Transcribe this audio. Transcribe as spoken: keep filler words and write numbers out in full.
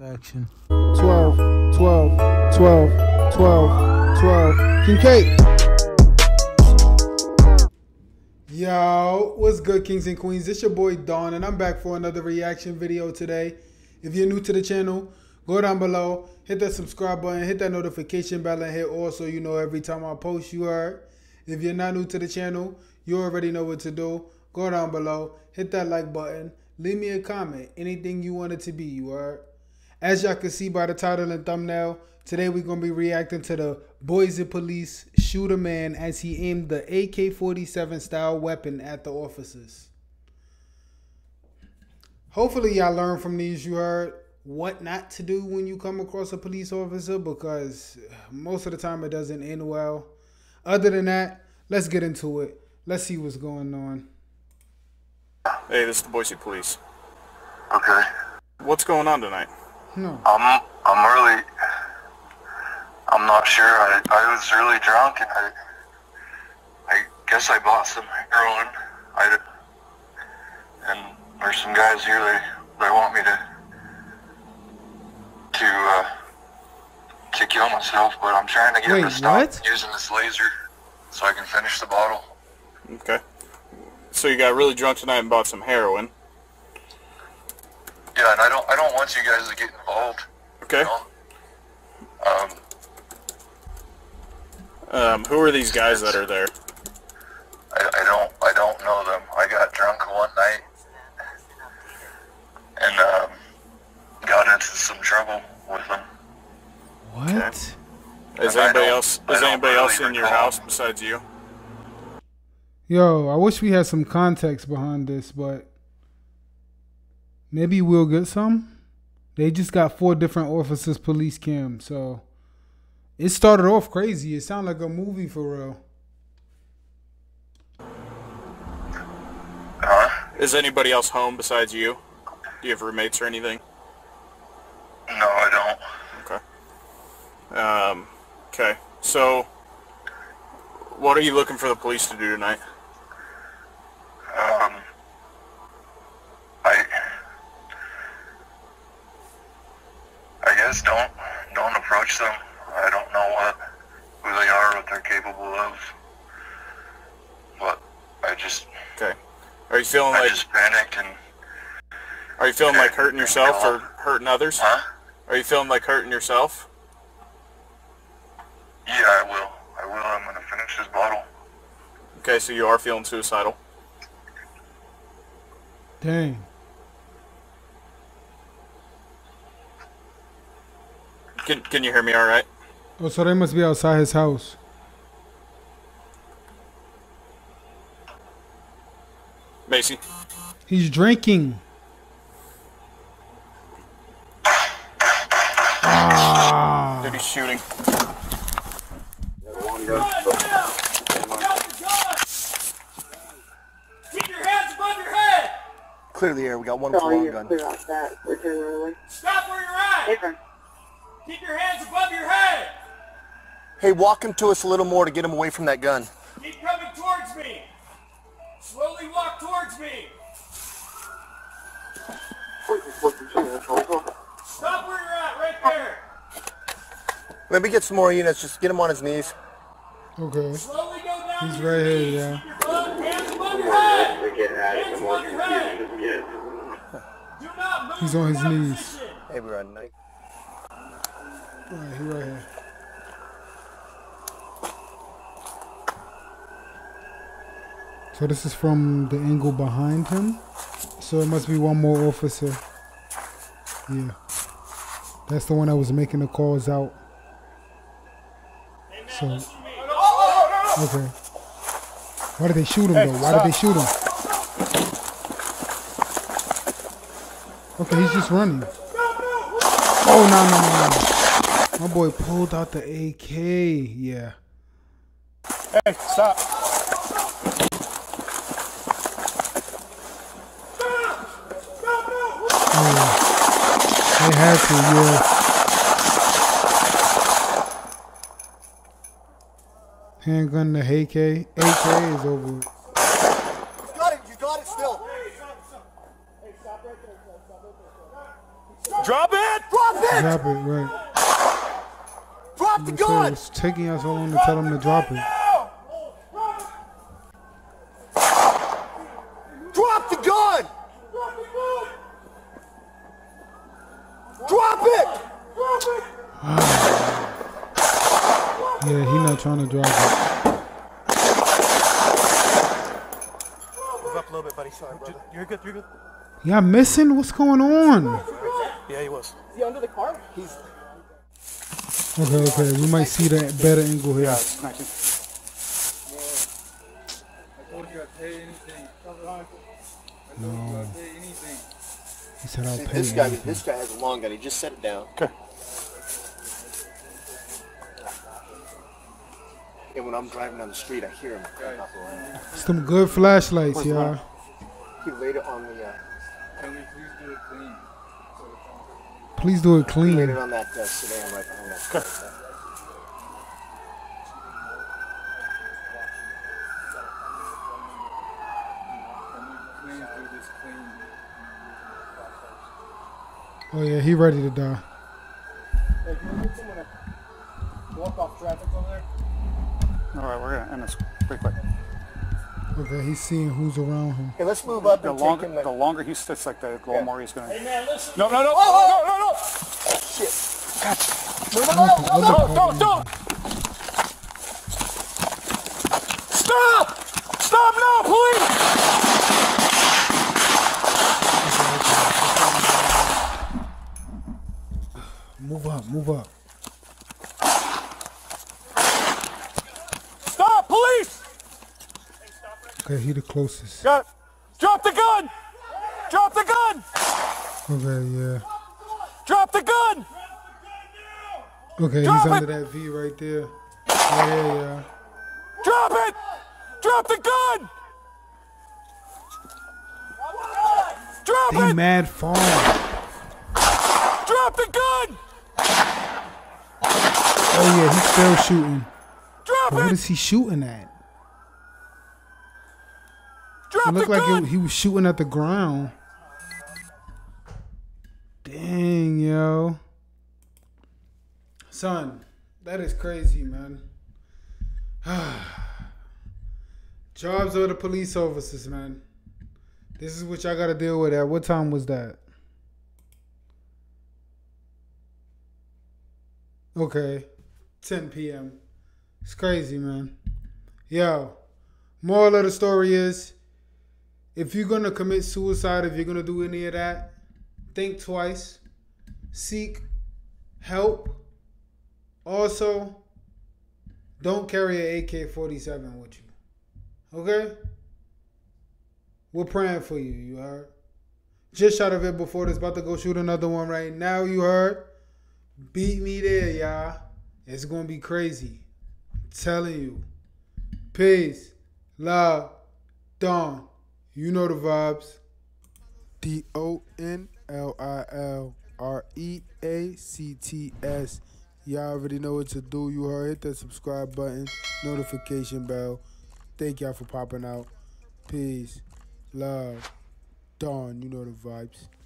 Action. twelve, twelve, twelve, twelve, twelve. Kincaid. Yo, what's good, kings and queens? It's your boy Dawn, and I'm back for another reaction video today. If you're new to the channel, go down below, hit that subscribe button, hit that notification bell, and hit all so you know every time I post, you heard. If you're not new to the channel, you already know what to do. Go down below, hit that like button, leave me a comment, anything you want it to be, you heard. As y'all can see by the title and thumbnail, today we're going to be reacting to the Boise police shoot a man as he aimed the A K forty-seven style weapon at the officers. Hopefully y'all learn from these, you heard, what not to do when you come across a police officer, because most of the time it doesn't end well. Other than that, let's get into it. Let's see what's going on. Hey, this is the Boise police. Okay. What's going on tonight? No. I'm I'm really I'm not sure. I I was really drunk and I I guess I bought some heroin. I and there's some guys here. They they want me to to uh, to kill myself, but I'm trying to get Wait, them to stop what? using this laser so I can finish the bottle. Okay. So you got really drunk tonight and bought some heroin. Yeah, and I don't I don't want you guys to get involved. Okay. You know? Um. Um, who are these guys that are there? I, I don't I don't know them. I got drunk one night and um, got into some trouble with them. What? Okay. Is I anybody don't- else? I Is don't anybody really else in your recall. house besides you? Yo, I wish we had some context behind this, but maybe we'll get some. They just got four different officers police cam, so it started off crazy. It sounded like a movie for real. Huh? Is anybody else home besides you? Do you have roommates or anything? No, I don't. Okay. Um, okay. So, what are you looking for the police to do tonight? Um, I I guess don't don't approach them. I don't know what who they are, what they're capable of. But I just Okay. Are you feeling I like just panicked and Are you feeling like hurting yourself or Huh? hurting others? huh? Are you feeling like hurting yourself? Yeah, I will. I will. I'm gonna finish this bottle. Okay, so you are feeling suicidal. Dang. Can Can you hear me all right? Oh, so they must be outside his house. Macy? He's drinking. Ah. Did he shooting? Keep your hands above your head! Clear the air. We got one Oh, long you're gun. clear off that. Return runway. Stop where you're at! Apron. Keep your hands above your head! Hey, walk him to us a little more to get him away from that gun. Keep coming towards me! Slowly walk towards me! Stop where you're at, right there! Maybe get some more units. Just get him on his knees. Okay. Slowly go down He's to your right here, knees. yeah. Keep your foot, hands above your head! Hands above your head! Do not move He's on his from that knees. position. Hey, we're on night. Alright, he right here. So this is from the angle behind him. So it must be one more officer. Yeah. That's the one that was making the calls out. Hey, man, So, listen to me. okay. Why did they shoot him though? Why did they shoot him? Okay, he's just running. Oh, no, no, no, no. My boy pulled out the A K. Yeah. Hey, stop. Oh, they had to, yeah. Handgun to A K. A K is over. You got it. You got it still. Hey, stop right there, stop right there. Drop it! Drop it! Drop it, right. Drop the So gun! it's taking us so long to tell him to drop it. Drop the gun! Drop it! Yeah, he not trying to drop it. Move up a little bit, buddy. Sorry, brother. You're good, you're good. Y'all missing? What's going on? Yeah, he was. Is he under the car? He's... Okay, okay. We might see that better angle here. I told you I'd pay anything. No. He said I'll pay This guy, anything. this guy has a long gun. He just set it down. Okay. And when I'm driving down the street, I hear him. Some good flashlights, y'all. He laid it on the. Uh, Can we please do it clean? Please do it he laid clean. it on that uh, sedan right behind that. Okay. Can we please do this clean? Oh yeah, he ready to die. Hey, can we get someone to block off traffic over there? All right, we're gonna end this pretty quick. Okay, he's seeing who's around him. Hey, let's move up The and longer, take him. Like, the longer he sits like that, the Yeah. more he's gonna. hey man, listen. No, no, no! Oh, no, no, no! Shit. Look at the other Don't, part. don't, don't! Stop! Stop now, please! Move up, move up. Stop, police! Okay, he the closest. Got, drop the gun! Drop the gun! Okay, yeah. Drop the gun! Okay, Drop he's it! under that V right there. Yeah, yeah, yeah. Drop it! Drop the gun! Drop They it! mad far. Drop the gun! Oh yeah, he's still shooting. Drop But what it! is he shooting at? It Drop the looked like gun! it, he was shooting at the ground. Dang, yo. Son, that is crazy, man. Jobs of the police officers, man. This is what y'all got to deal with. At what time was that? Okay, ten p m It's crazy, man. Yo, moral of the story is, if you're going to commit suicide, if you're going to do any of that, think twice. Seek help. Also, don't carry an A K forty-seven with you. Okay? We're praying for you, you heard? Just shot of it before this, about to go shoot another one right now, you heard? Beat me there, y'all. It's going to be crazy. I'm telling you. Peace. Love. Dawn. You know the vibes. D O N L I L R E A C T S. Y'all already know what to do. You heard. Hit that subscribe button. Notification bell. Thank y'all for popping out. Peace. Love. Dawn. You know the vibes.